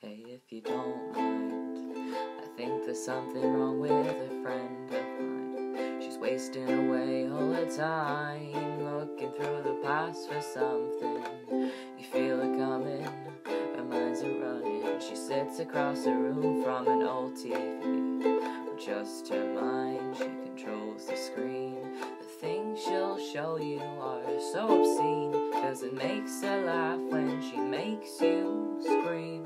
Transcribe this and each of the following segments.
Hey, if you don't mind, I think there's something wrong with a friend of mine. She's wasting away all the time, looking through the past for something. You feel it coming, her mind's a running. She sits across the room from an old TV. With just her mind, she controls the screen. The things she'll show you are so obscene, 'cause it makes her laugh when she makes you scream.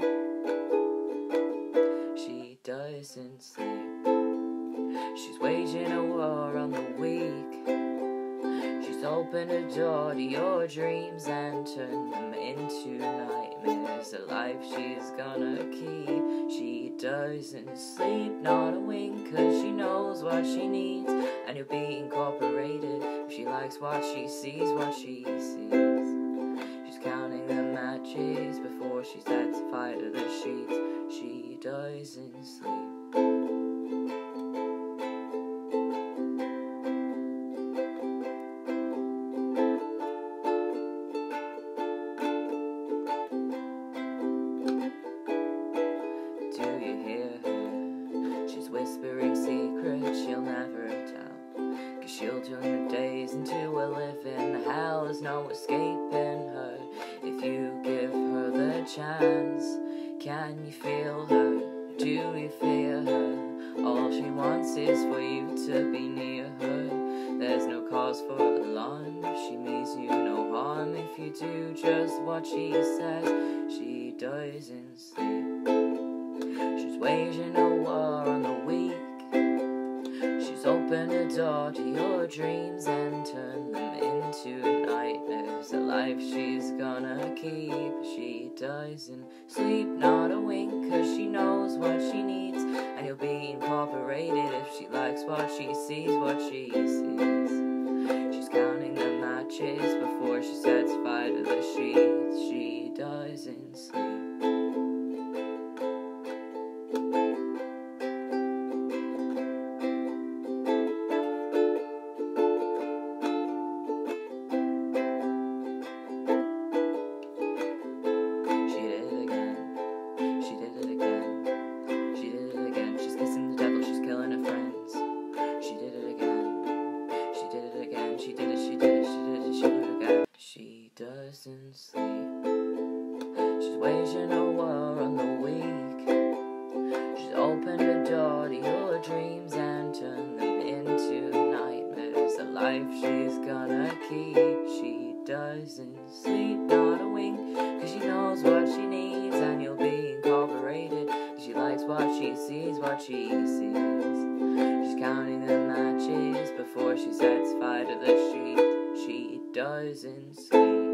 She doesn't sleep. She's waging a war on the weak. She's opened a door to your dreams and turned them into nightmares. A life she's gonna keep. She doesn't sleep, not a wink, 'cause she knows what she needs, and you'll be incorporated if she likes what she sees, what she sees. She's counting the matches before she sets fire to the sheets. She doesn't sleep. Do you hear her? She's whispering secrets she'll never tell, 'cause she'll turn your days into a living hell. There's no escaping her if you give her the chance. Can you feel her? Do you fear her? All she wants is for you to be near her. There's no cause for alarm. She means you no harm if you do just what she says. She doesn't sleep. She's waging a war on the weak. She's opened a door to your dreams and turned them into nightmares. A life she's gonna keep. She doesn't sleep, not a wink, 'cause she knows what she needs, and you'll be incorporated if she likes what she sees, what she sees. She's counting the matches before she sets fire to the sheets. She doesn't sleep. She doesn't sleep. She's waging a war on the weak. She's opened a door to your dreams and turned them into nightmares. A life she's gonna keep. She doesn't sleep, not a wink, 'cause she knows what she needs, and you'll be incorporated. She likes what she sees, what she sees. She's counting the matches before she sets fire to the sheet. She doesn't sleep.